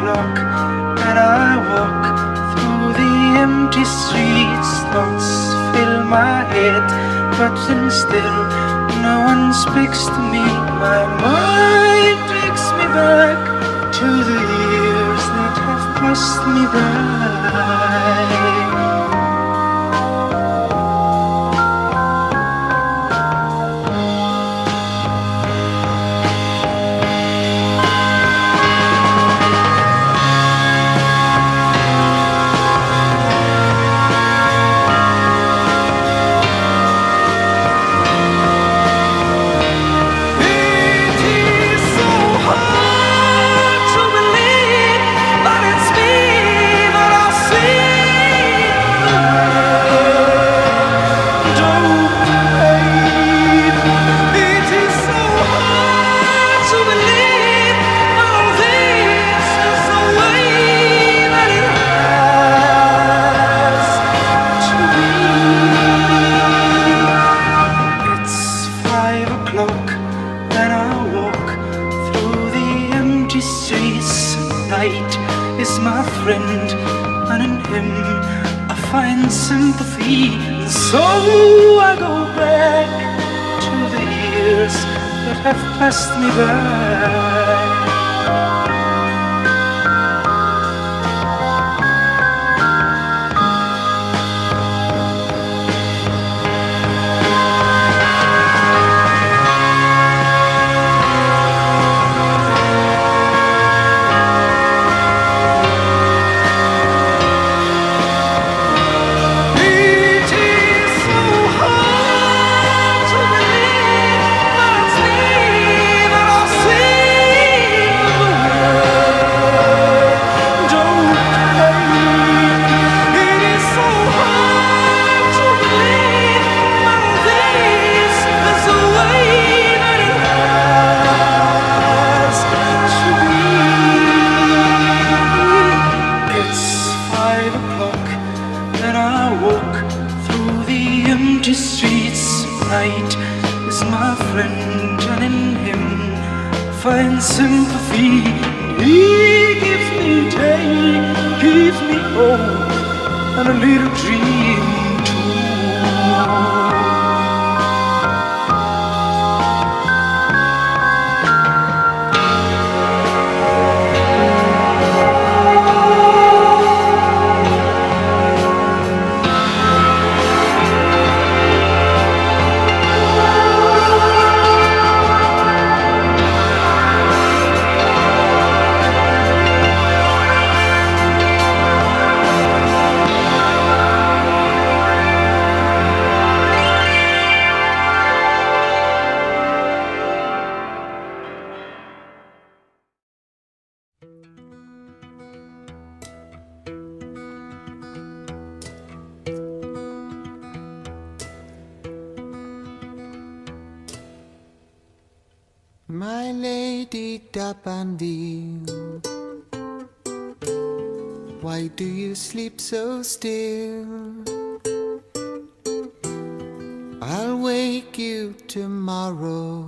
o'clock and I walk through the empty streets. Thoughts fill my head, but then still no one speaks to me. My mind takes me back to the years that have passed me by. Is my friend, and in him I find sympathy. And so I go back to the years that have passed me by. Streets, night is my friend, and in him I find sympathy. He gives me day, gives me hope, and a little dream too. My lady D'Abanville, why do you sleep so still? I'll wake you tomorrow,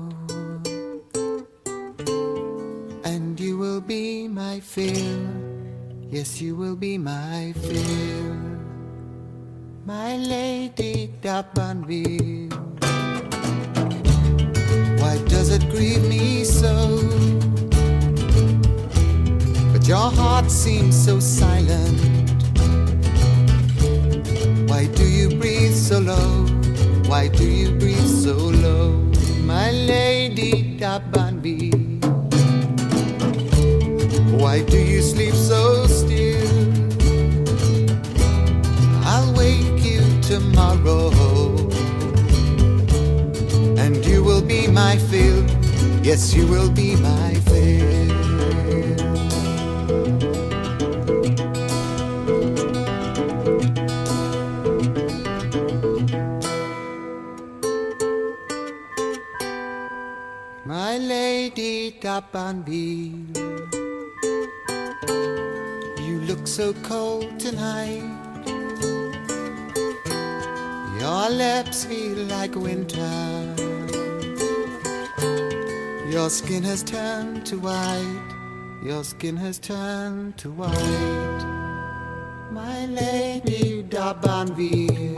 and you will be my fill. Yes, you will be my fill. My lady D'Abanville, why does it grieve me so? But your heart seems so silent. Why do you breathe so low? Why do you breathe so low? My lady D'Abanville, why do you sleep so still? I'll wake you tomorrow, and you will be my fill. Yes, you will be my fill. My lady D'Abanville, you look so cold tonight. Your lips feel like winter. Your skin has turned to white. Your skin has turned to white, my lady d'Abanville.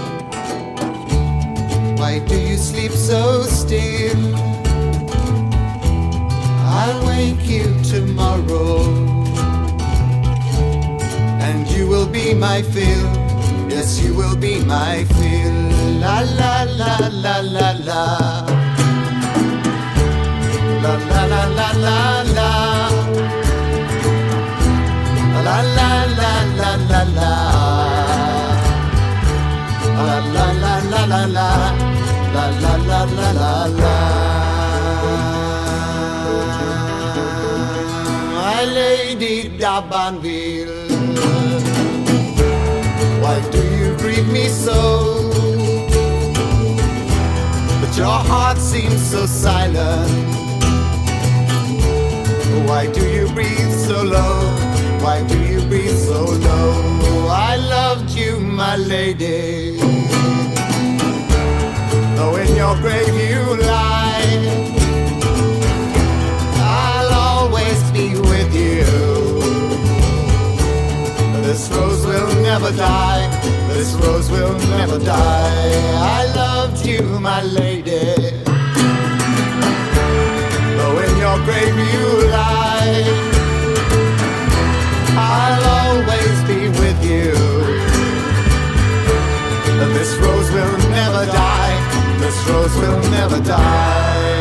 Why do you sleep so still? I'll wake you tomorrow, and you will be my fill. Yes, you will be my fill. La la la la la la. La la la la la la. La la la la la la. La la la la la la. La la la la la la. My lady d'Abanville, why do you greet me so? But your heart seems so silent. Why do you breathe so low? Why do you breathe so low? I loved you, my lady, though in your grave you lie, I'll always be with you. This rose will never die. This rose will never die. I loved you, my lady, though in your grave you lie, I'll always be with you. This rose will never die. This rose will never die.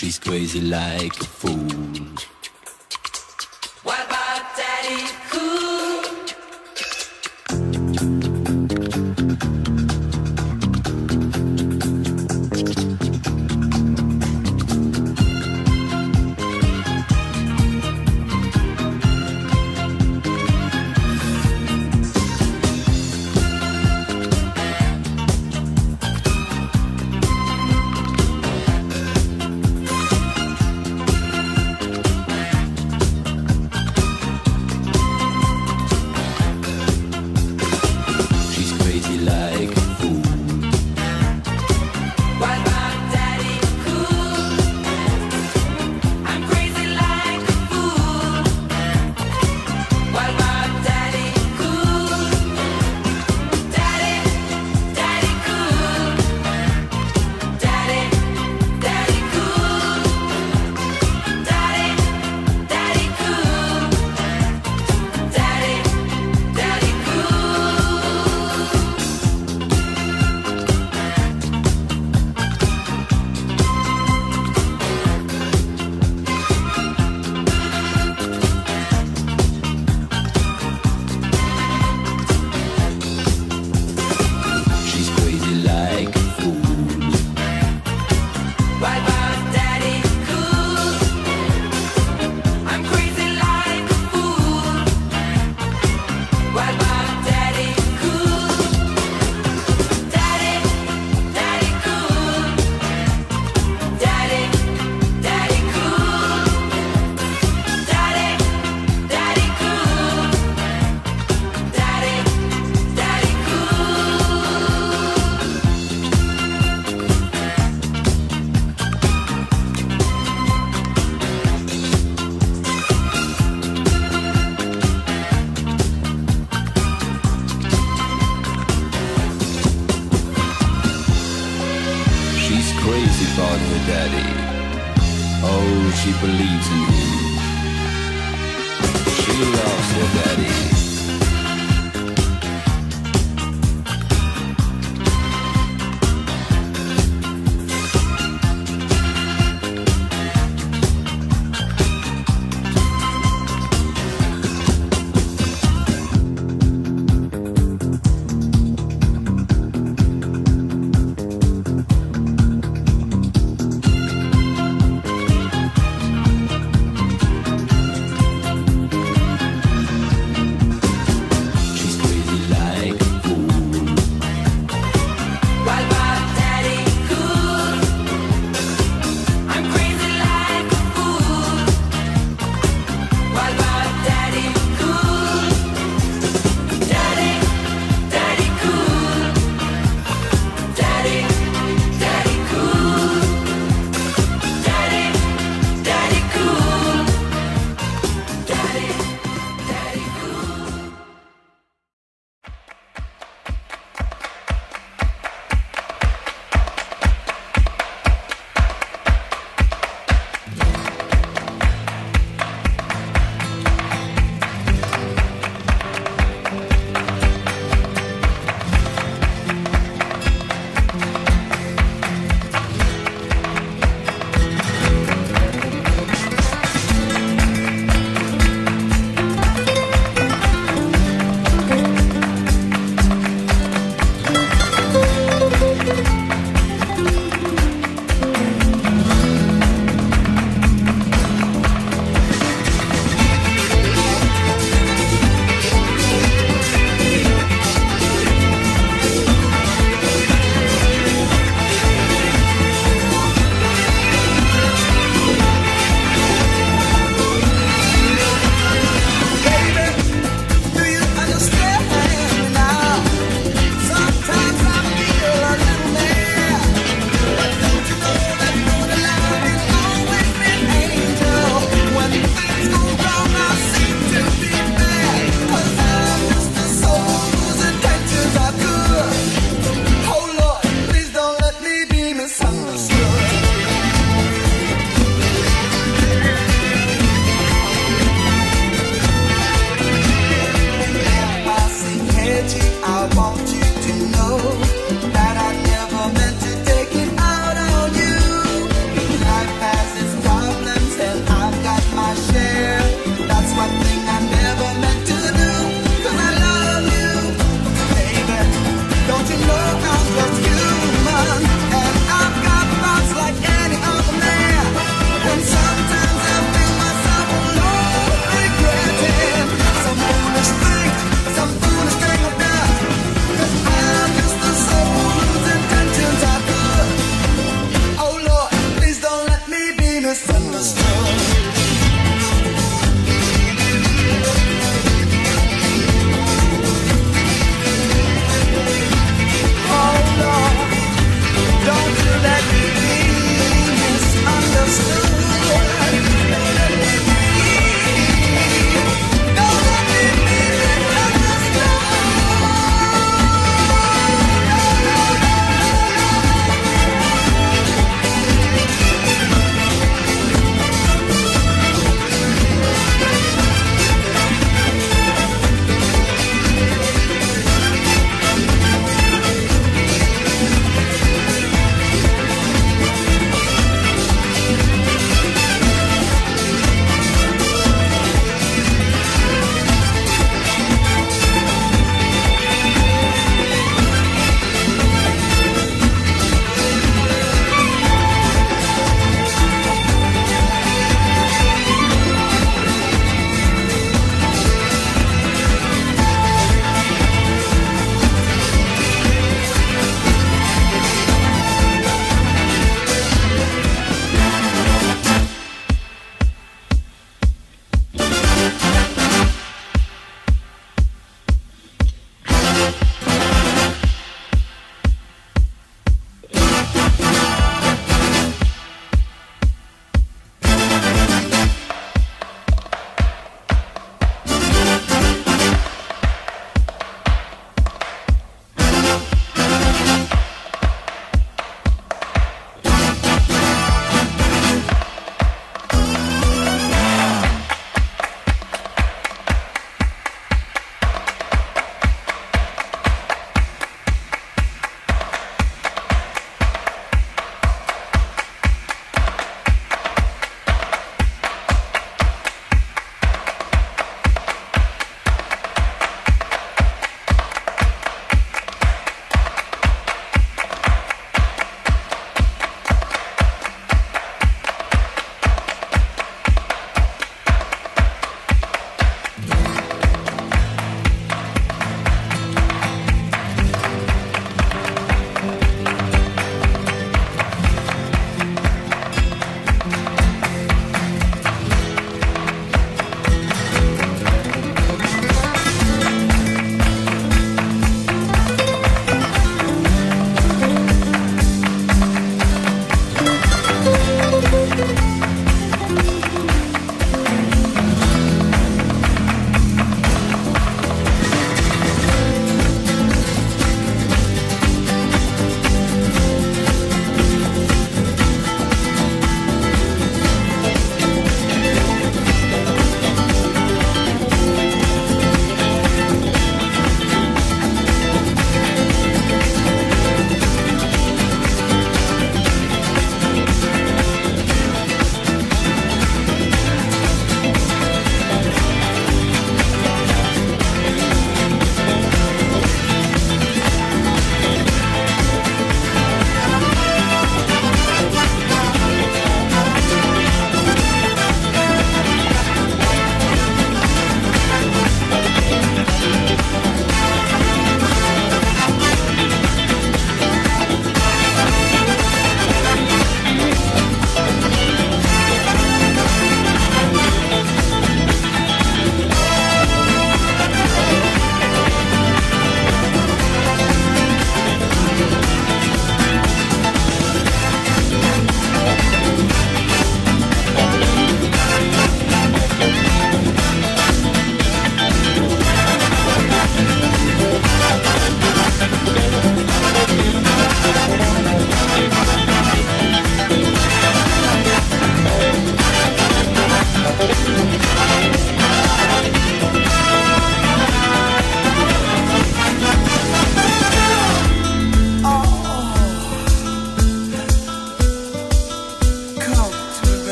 She's crazy like a fool. What about Daddy Cool? She believes in him. She loves her daddy.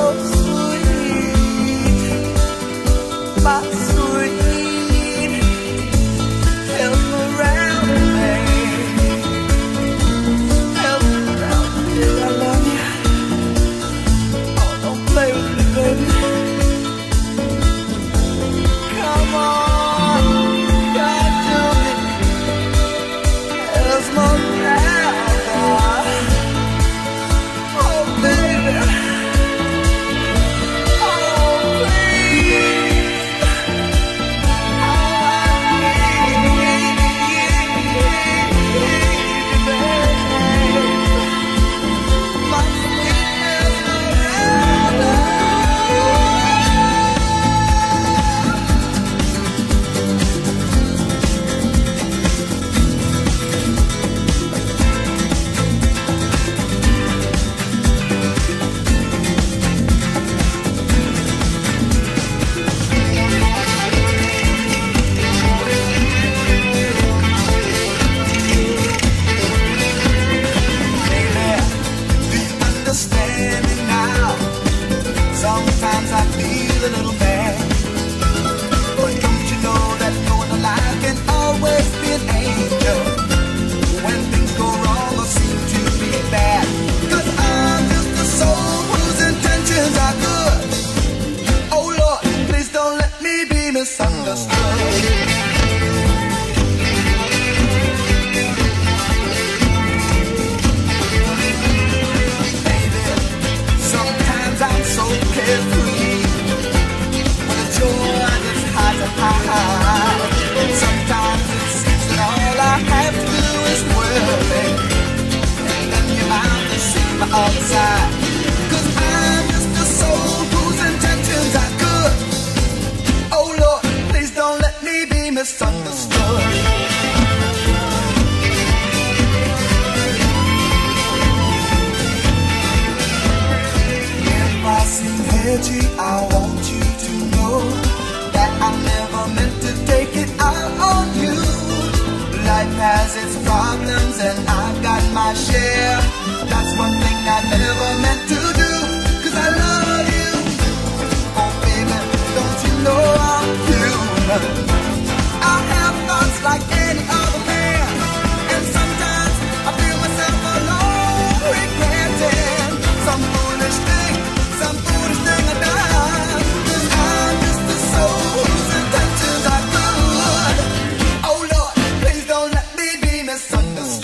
outside. 'Cause I'm just a soul whose intentions are good. Oh Lord, please don't let me be misunderstood. If I seem edgy, I want you to know that I never meant to take it out on you. Life has its problems and I've got my share. That's one thing I never meant to do, 'cause I love you. Oh baby, don't you know I'm human? I have thoughts like any other man, and sometimes I feel myself alone, regretting some foolish thing I done. 'Cause I'm just a soul whose intentions are good. Oh Lord, please don't let me be misunderstood.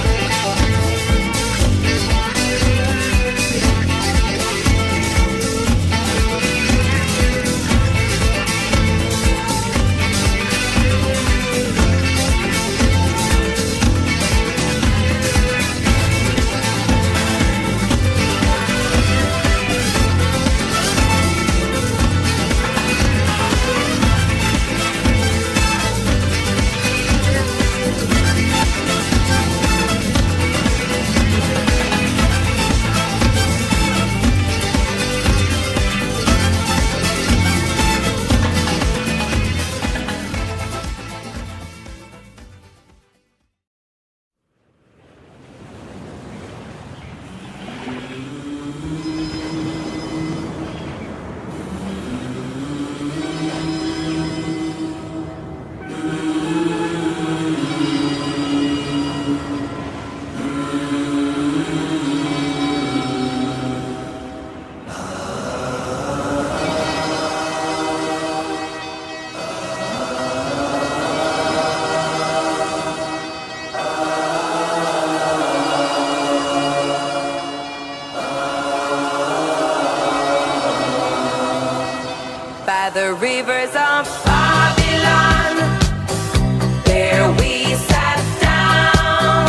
The rivers of Babylon, there we sat down.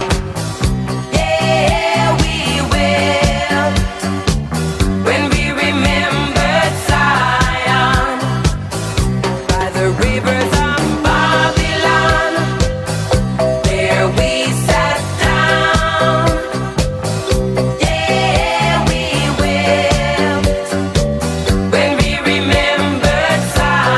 Yeah, we will, when we remembered Zion. By the rivers of Babylon, there we sat down. Yeah, we will, when we remembered Zion.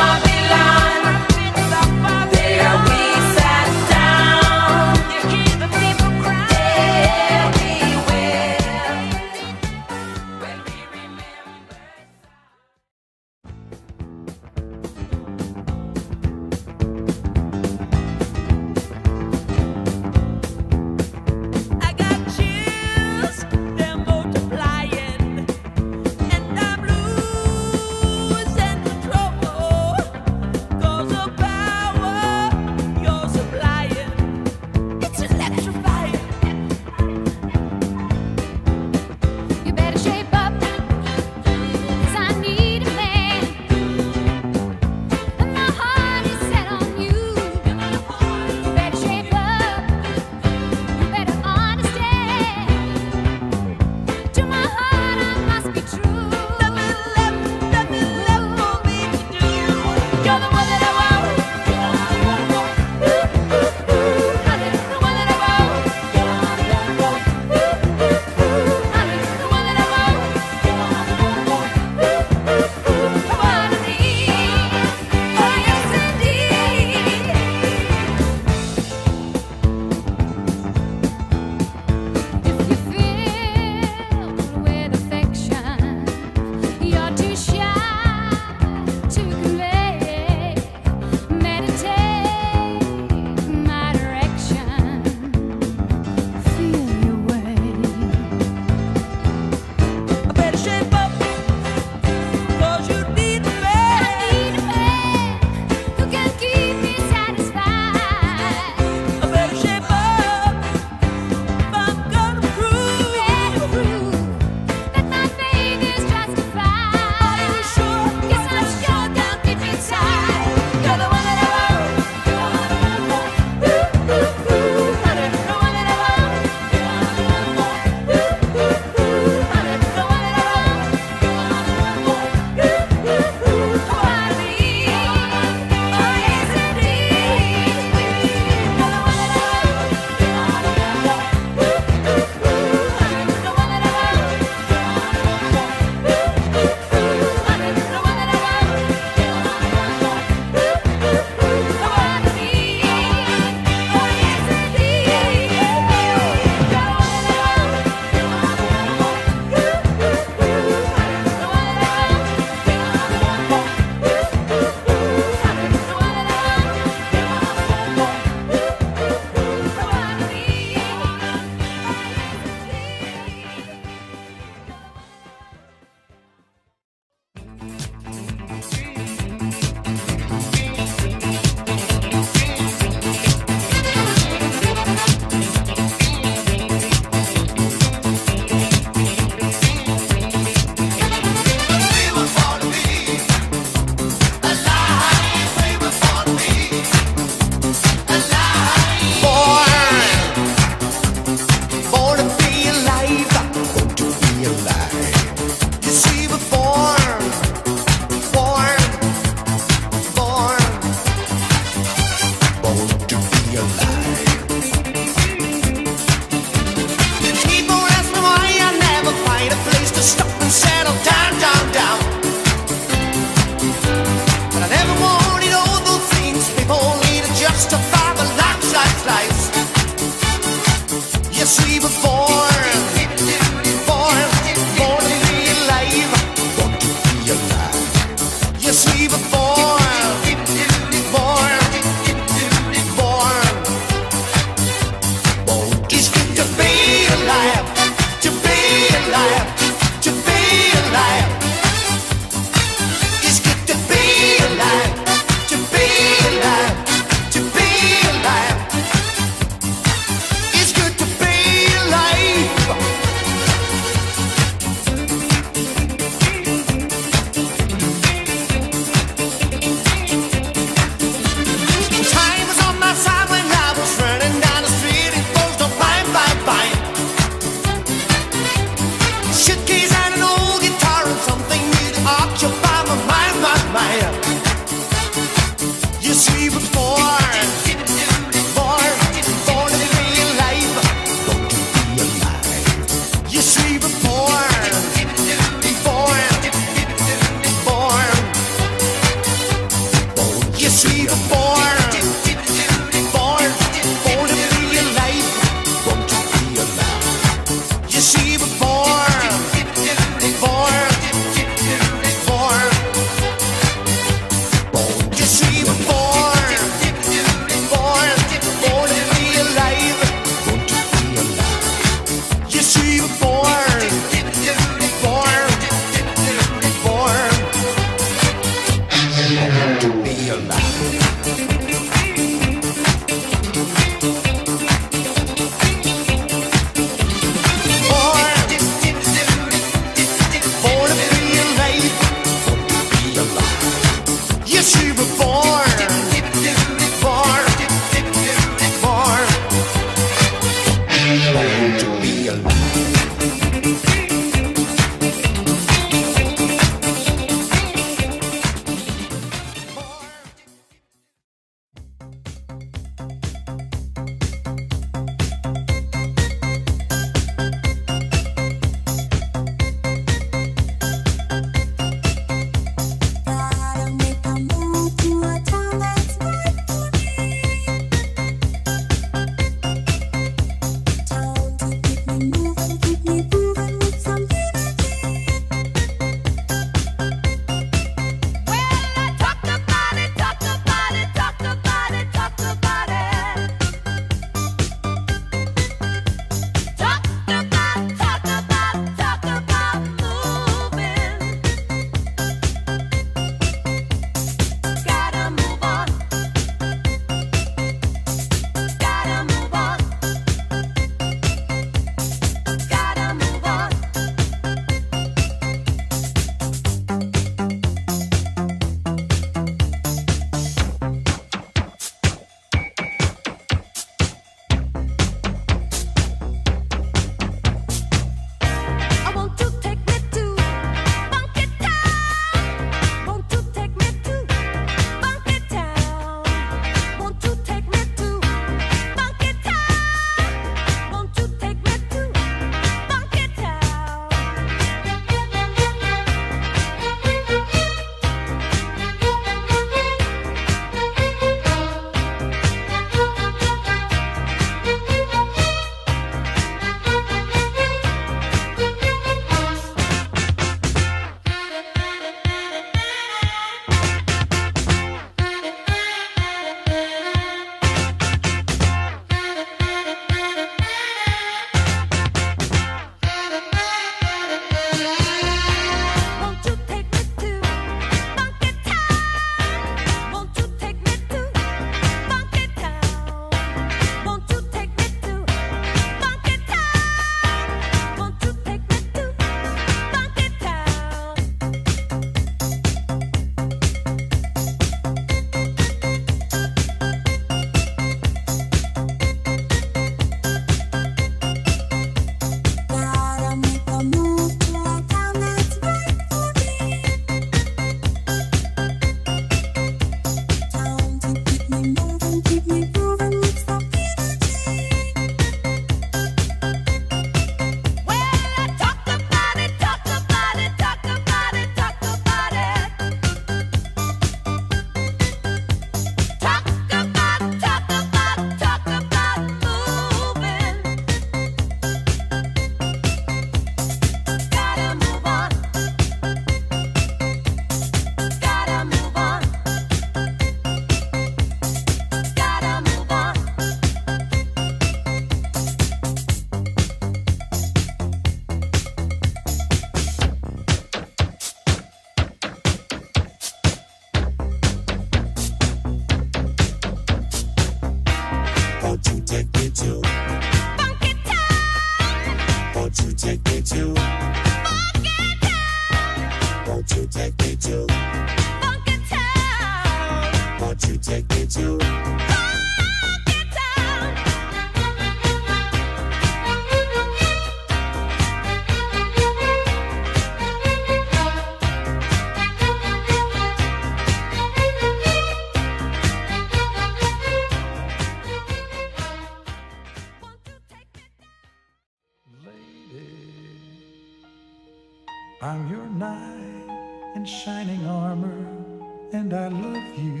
I'm your knight in shining armor, and I love you.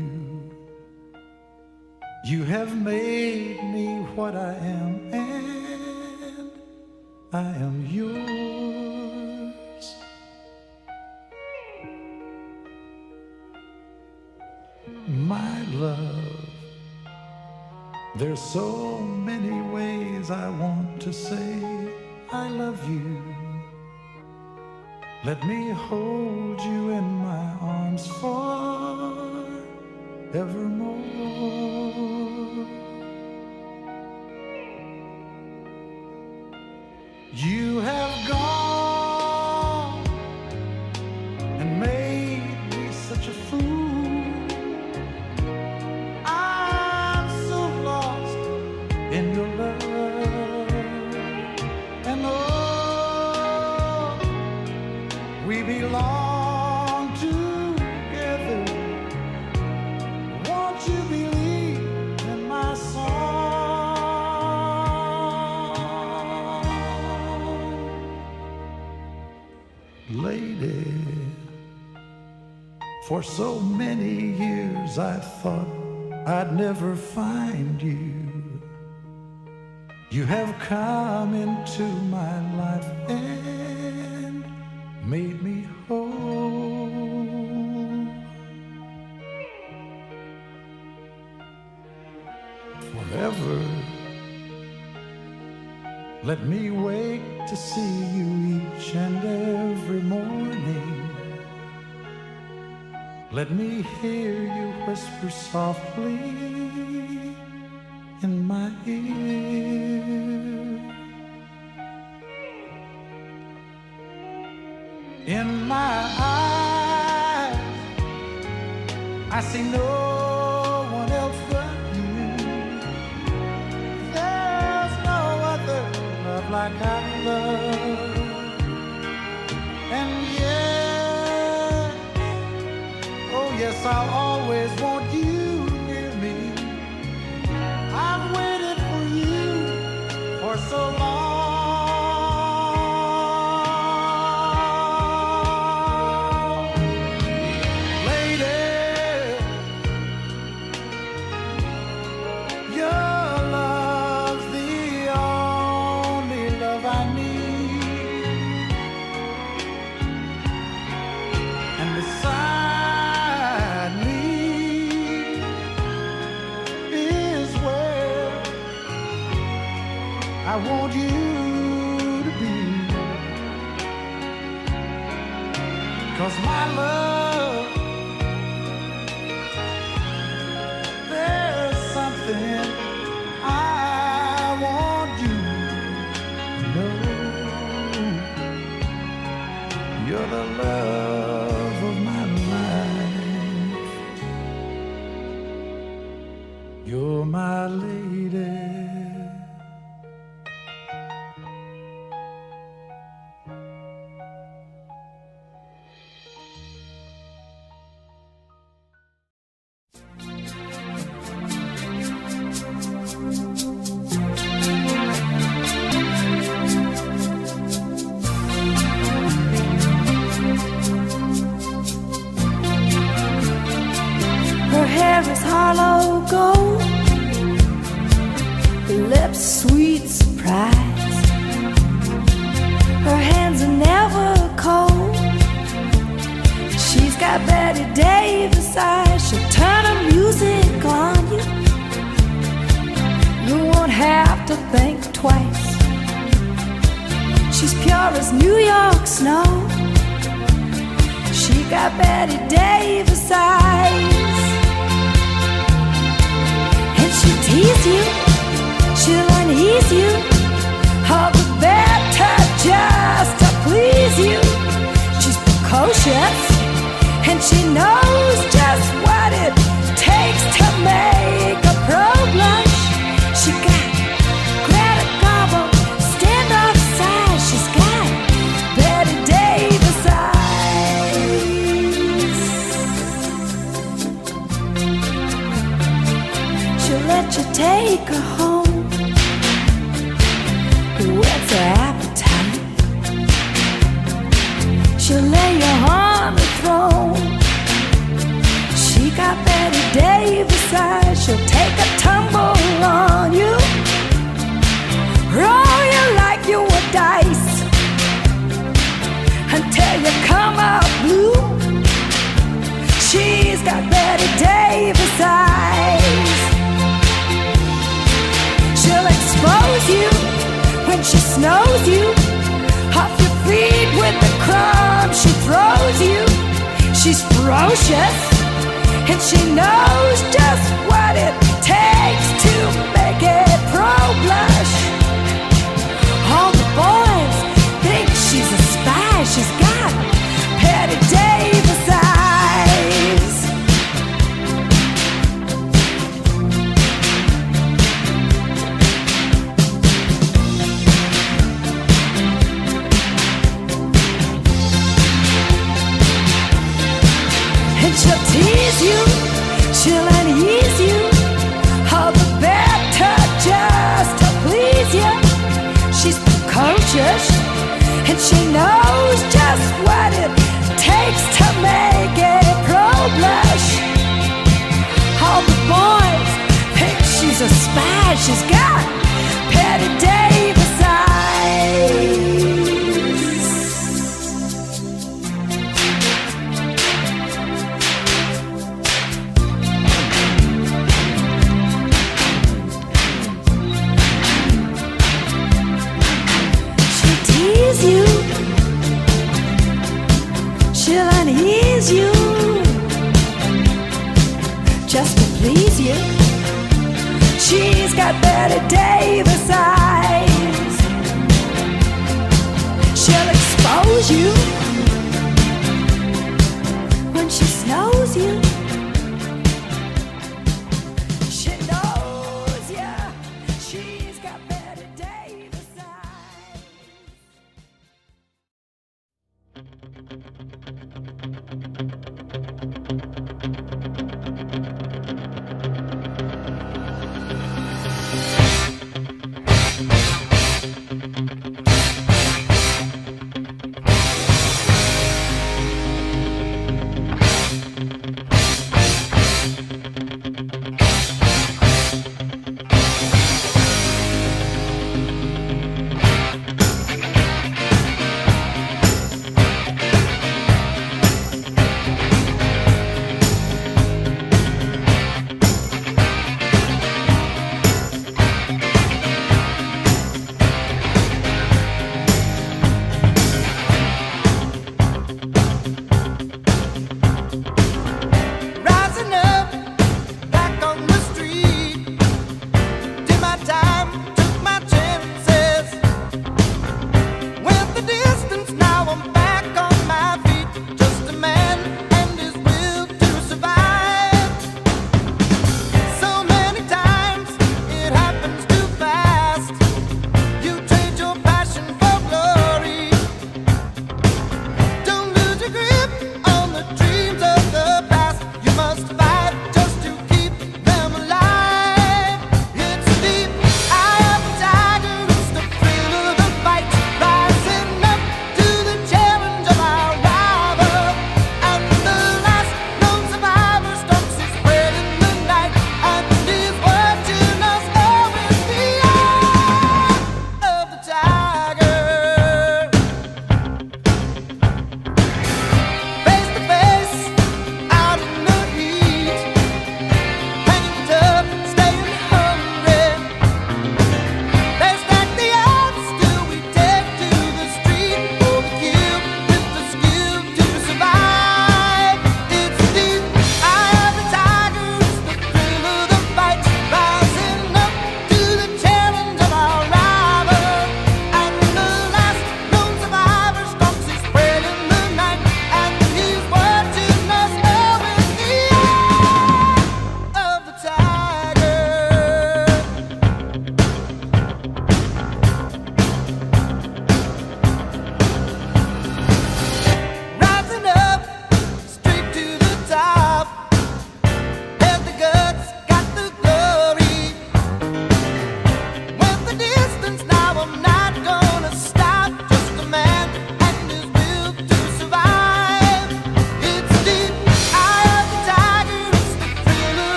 You have made me what I am, and I am yours. My love, there's so many ways I want to say I love you. Let me hold you in my arms forevermore. You have gone and made me such a fool. I'm so lost in your love, and oh, we belong together. Won't you believe in my song? Lady, for so many years I thought I'd never find you. You have come into my life and made me whole. Forever, let me wake to see you each and every morning. Let me hear you whisper softly in my ear. In my eyes, I see no one else but you. There's no other love like I love. And yes, oh yes, I'll always want you near me. I've waited for you for so long. I want you to be, 'cause my love, there's something I want you to know. You're the love of my life. You're my lady. Harlow gold, her lips sweet surprise, her hands are never cold. She's got Betty Davis eyes, she'll turn her music on you. You won't have to think twice. She's pure as New York snow. She got Betty Davis eyes. She'll tease you, she'll unease you, all the better just to please you. She's precocious, and she knows just what it takes to make a pro blush. She got Greta Garbo, stand off side. She's got Betty Davis eyes. She'll let you take her home, whet's her appetite. She'll lay you on the throne. She got Betty Davis eyes, she'll take a tumble on you, roll you like you were dice until you come out blue. She's got Betty Davis eyes. She'll expose you when she snows you off your feet with the crumbs she throws you. She's ferocious and she knows just what it takes to make a pro blush. All the boys think she's a spy. She's got Betty Davis eyes. And she'll tease you, she'll unease you, all the better just to please you. She's precocious and she knows just what it takes to make a pro blush. All the boys think she's a spy. She's got Betty Davis eyes. You, she'll unease you just to please you. She's got Betty Davis eyes. She'll expose you when she snows you. She knows you. She's got Betty Davis eyes.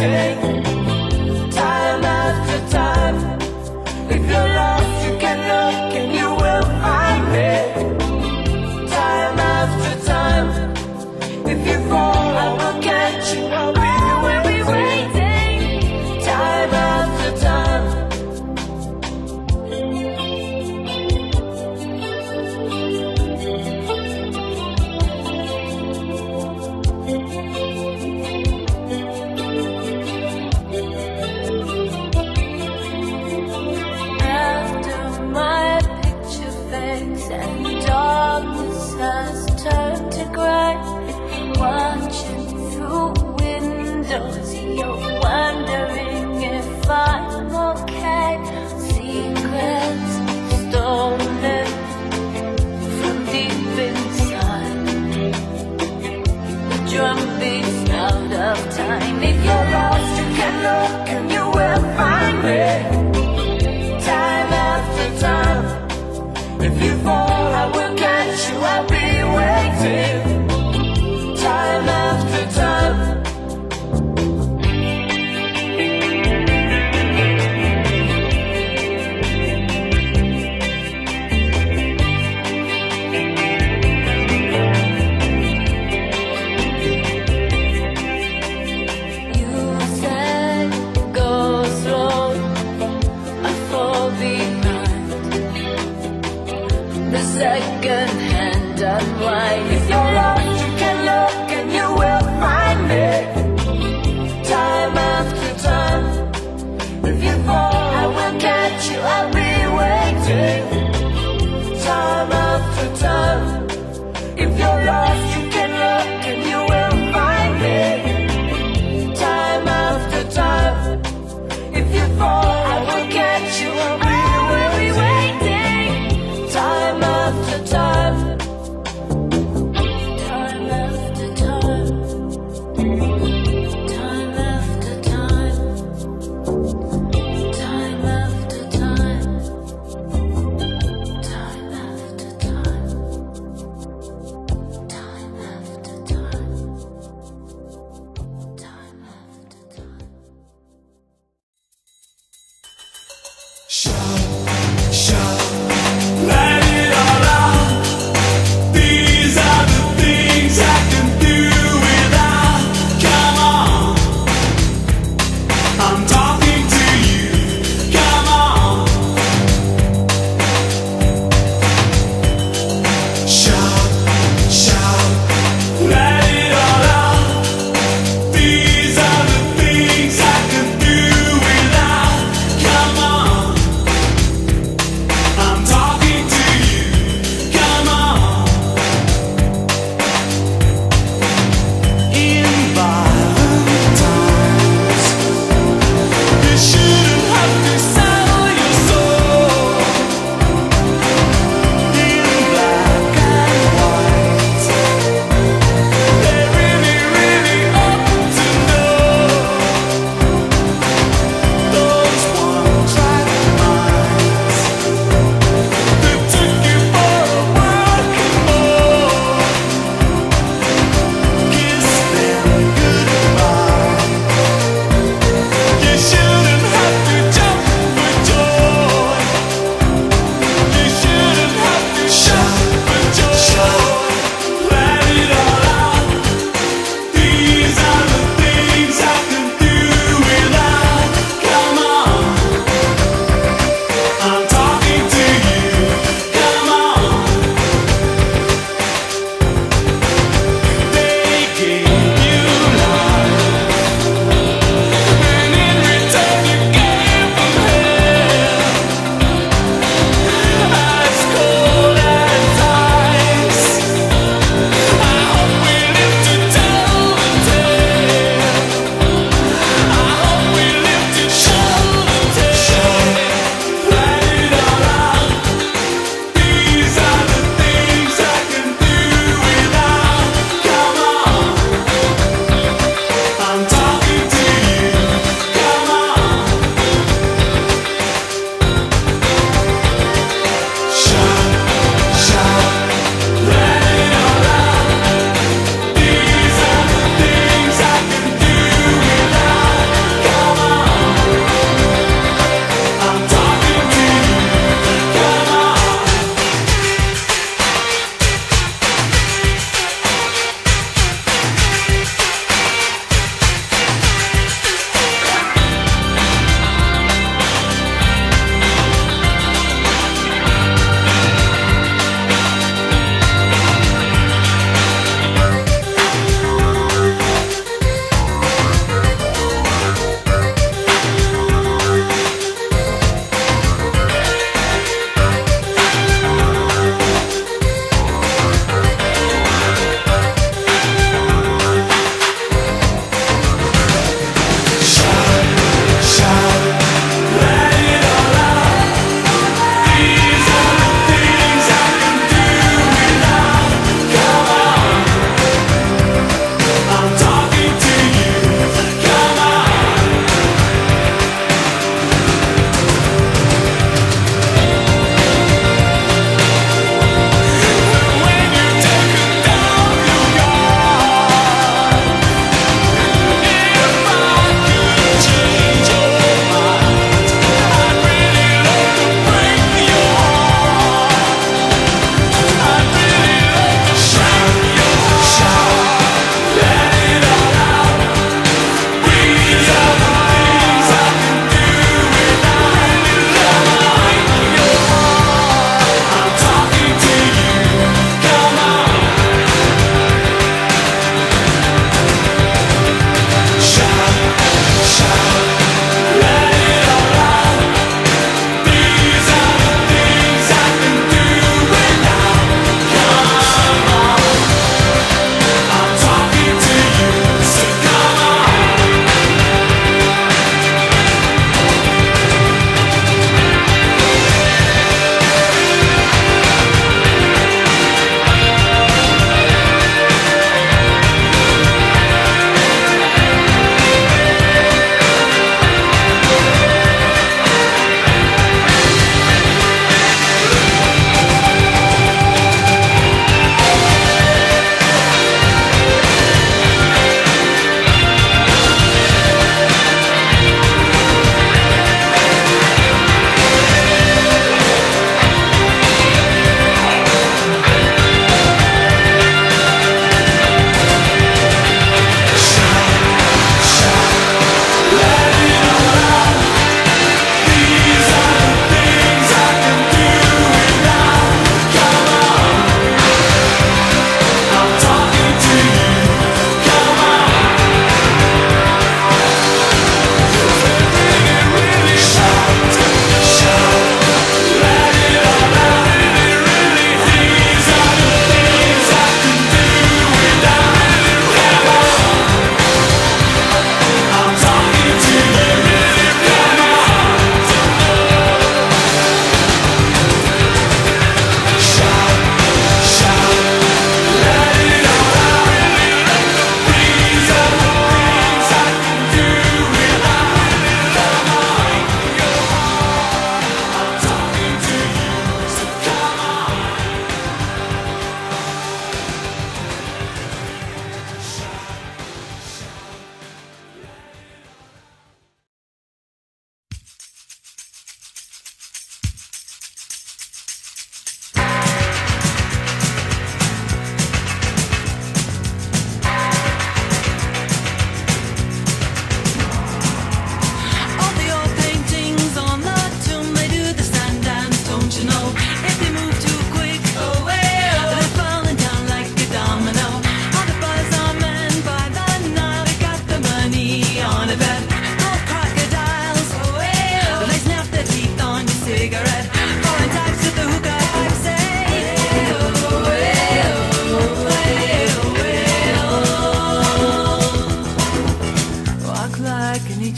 waiting. Time after time. If you're lost, you can look and you will find me. Time after time. If you fall, I will catch you. I'll be waiting. Time after time. After my picture fades and darkness has turned to gray, watching through windows, you're wondering if I'm okay. Secrets stolen from deep inside. The drum beats out of time. If you're lost, you can look and you will find me. Time after time. If you fall, I will catch you. I'll be waiting. Time after time. You said go slow, I fall behind. The second hand unwind. If you're lost, you can look and you will find me. Time after time. If you fall, I will catch you. I'll be waiting. Time after time. If you're lost, you can look and you will find me. Time after time. If you fall, I will catch you. I'll be waiting. Time after time. Time after time. Time after time. Time after time. Time after time. Time after time. Time after time. Let it all out. These are the things I can do without. Come on, I'm talking to you. Come on, shout, shout. Let it all out. These are the things I can do without. Come on.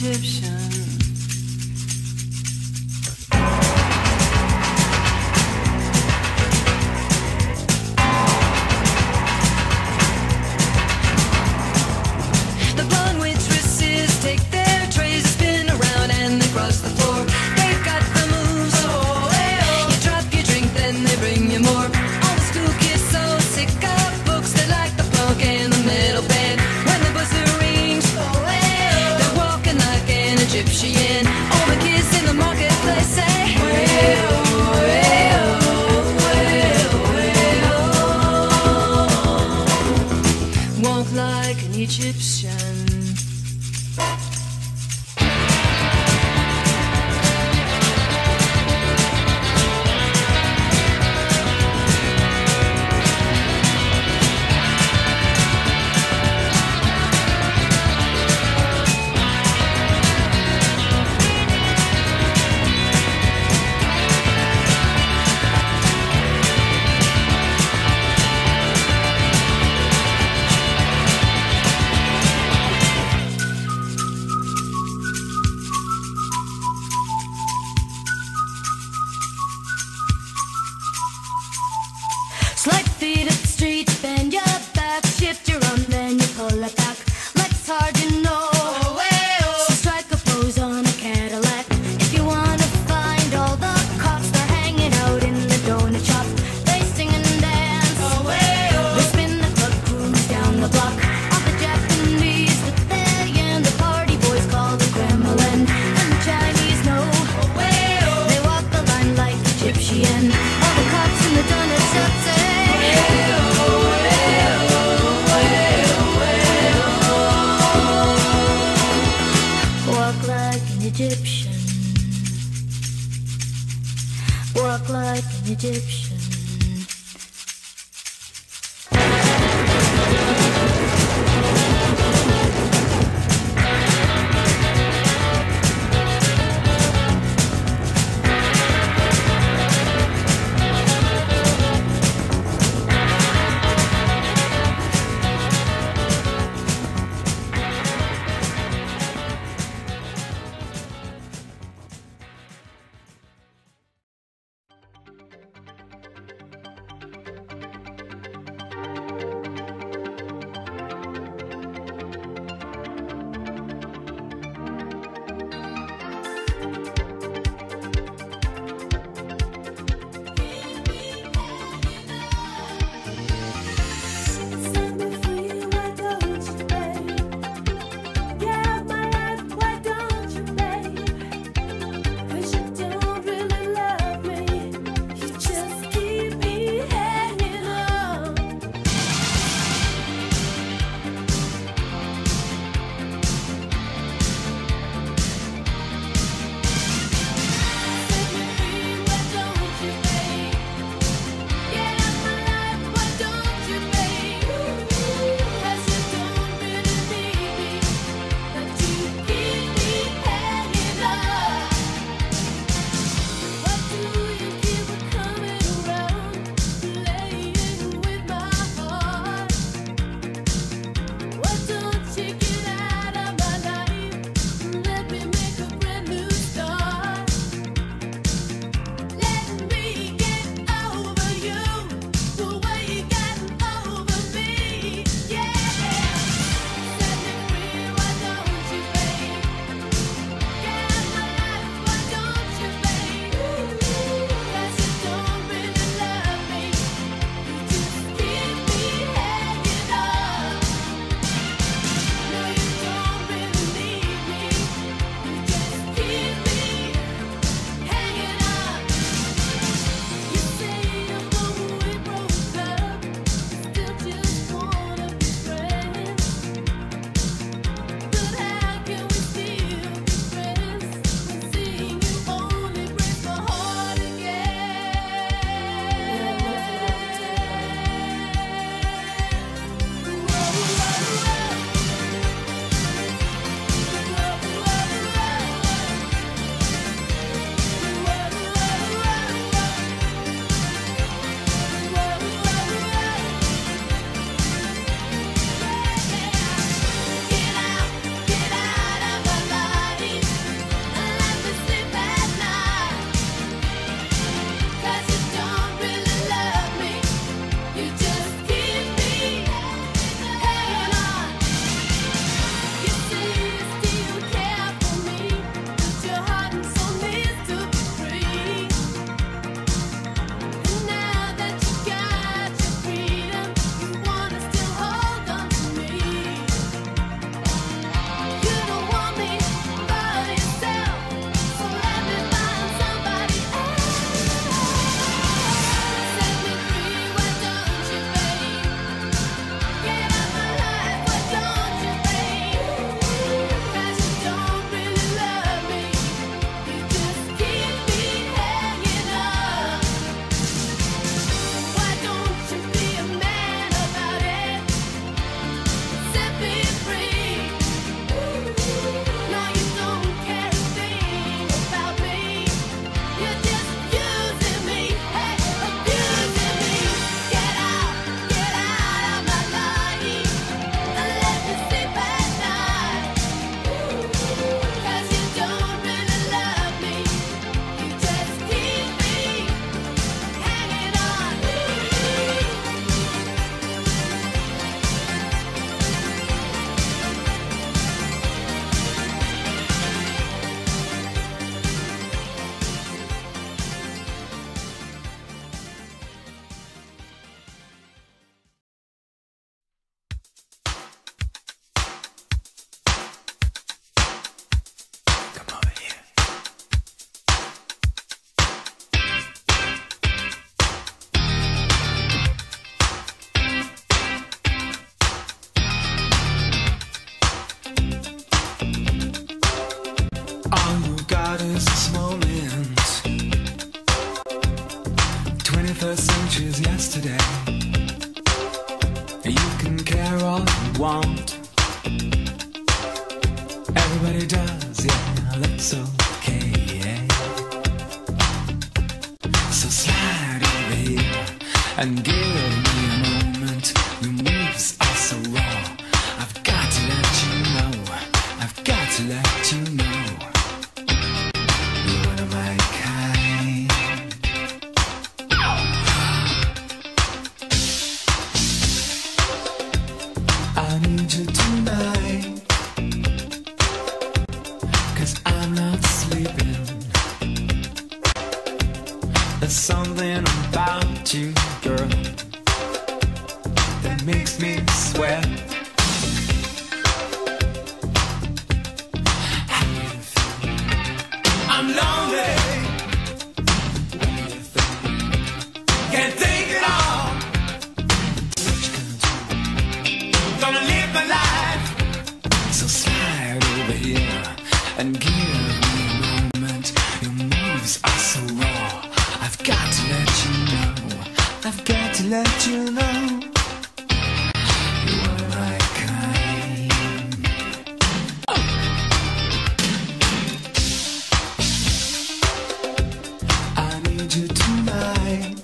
Egyptian. The blonde waitresses take their trays, spin around and they cross the floor. They've got the moves. You drop your drink, then they bring you more. All the school kids so sick of books, they like the punk and the metal band. When the buzzer rings, they're walking like an Egyptian. All the kids in the marketplace say, walk like an Egyptian. Slight feet up the street, bend your back, shift your arm, then you pull it back. Legs hard, you know. So strike a pose on a Cadillac. If you wanna find all the cops, they're hanging out in the donut shop. They sing and dance. They spin the club, cruise down the block. All the Japanese with their yen, the party boys call the Kremlin, and the Chinese know. They walk the line like Egyptian. All the cops in the donut shop say, walk like an Egyptian. Walk like an Egyptian. and give me a moment. Your moves are so raw. I've got to let you know. I've got to let you know. You're one of my kind. I need you tonight, 'cause I'm not sleeping. There's something about you, girl, that makes me sweat. I'm lonely, can't take it all. Gonna live my life, so slide over here and give me a moment. Your moves are so raw. I've got to let you know. I've got to let you know. You are my kind. I need you tonight,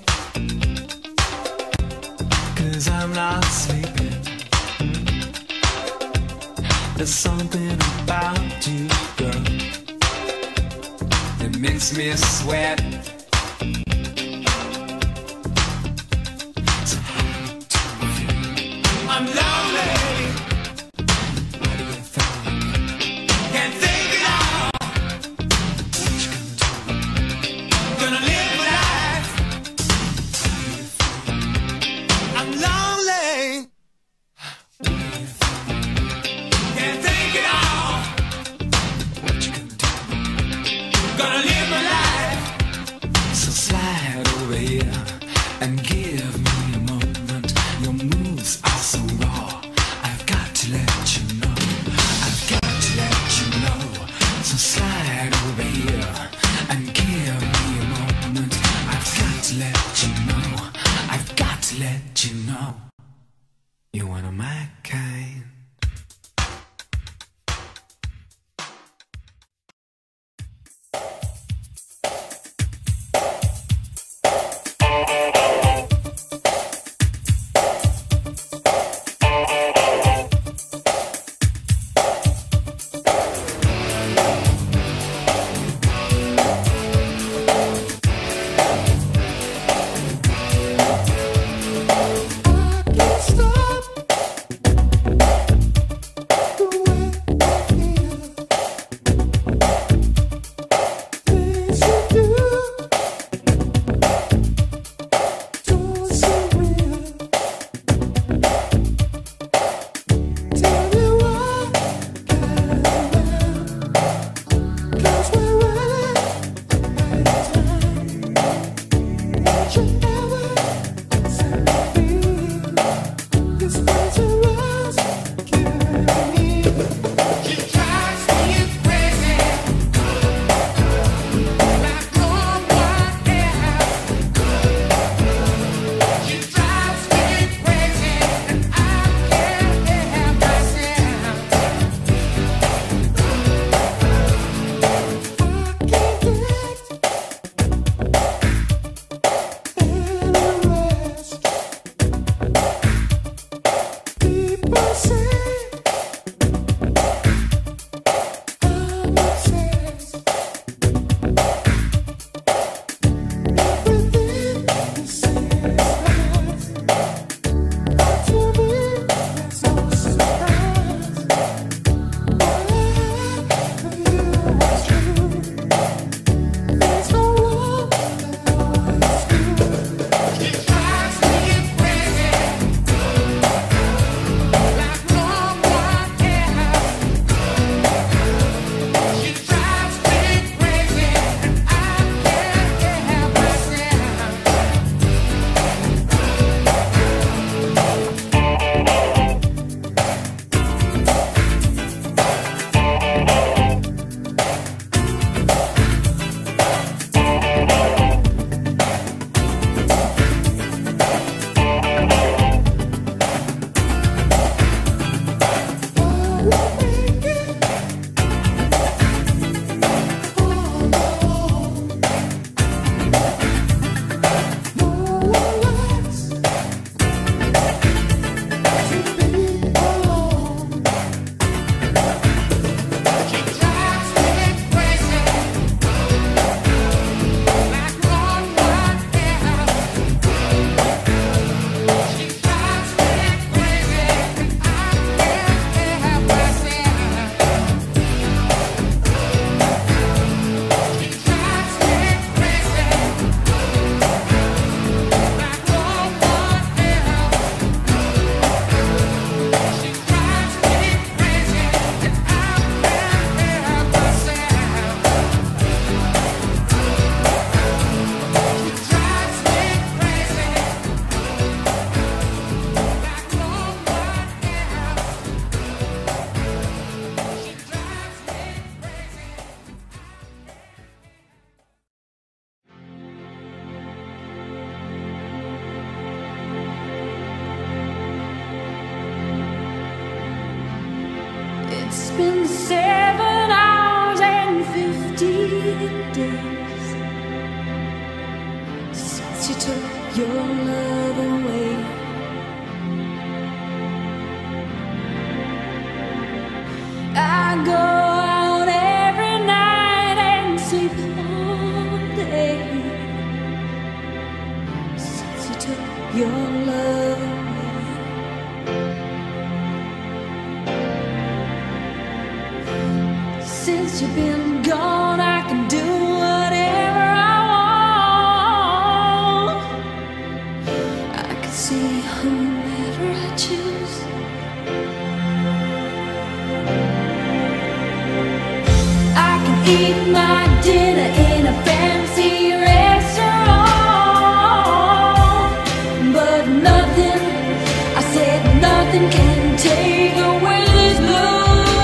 'cause I'm not sleeping. There's something about you, girl, that makes me sweat. I'm lonely. What do you think? Can't think it all. What you gonna do? Gonna live my life. I'm lonely. What do you think? Can't think it all. What you gonna do? Gonna live my life. So slide been 7 hours and 15 days since you took your love away. I go out every night and sleep all day since you took your love away. Since you've been gone, I can do whatever I want. I can see whomever I choose. I can eat my dinner in a fancy restaurant, but nothing, I said nothing can take away this blues.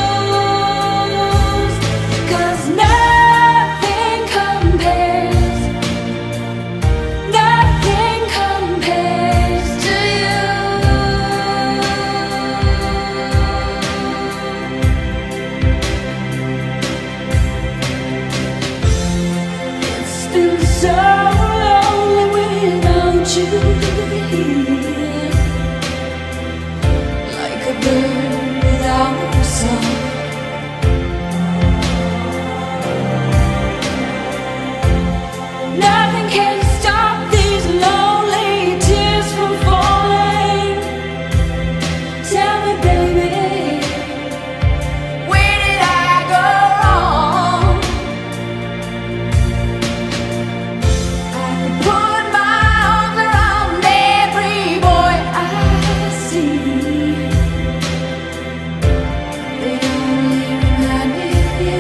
So lonely without you here, like a bird without a song. Nothing can stop these lonely tears from falling. Tell me, baby, where did I go wrong? Put my arms around every boy I see. They only remind me of you.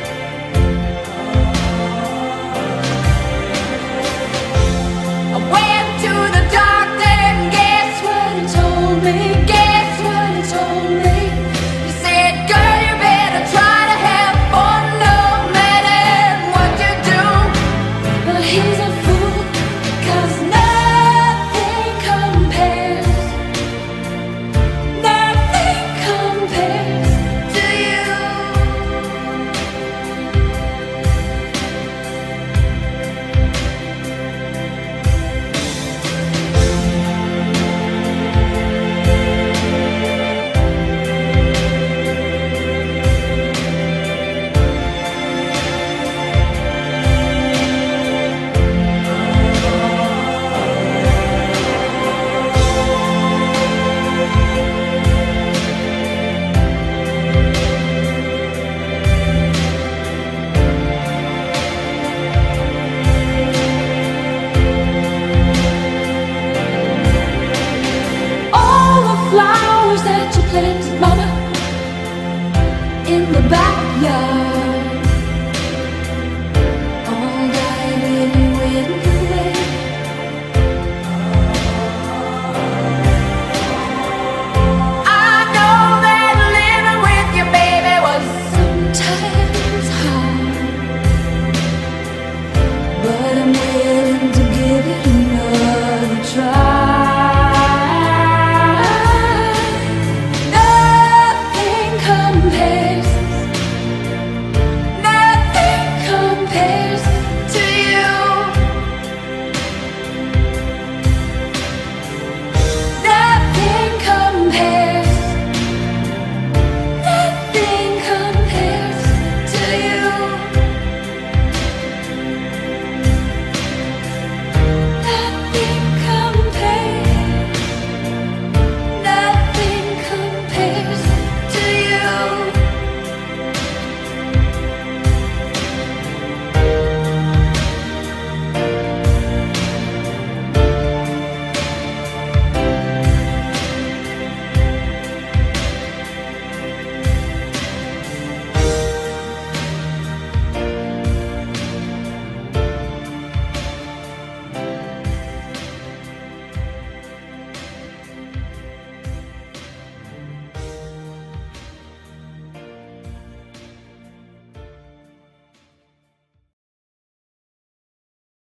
I went to the doctor and guess what he told me? Guess what he told me? He said, girl, you better try to have fun no matter what you do. But he's a fool, 'cause nothing compares to you. All the flowers that you planted, mama, in the backyard, all died in wind.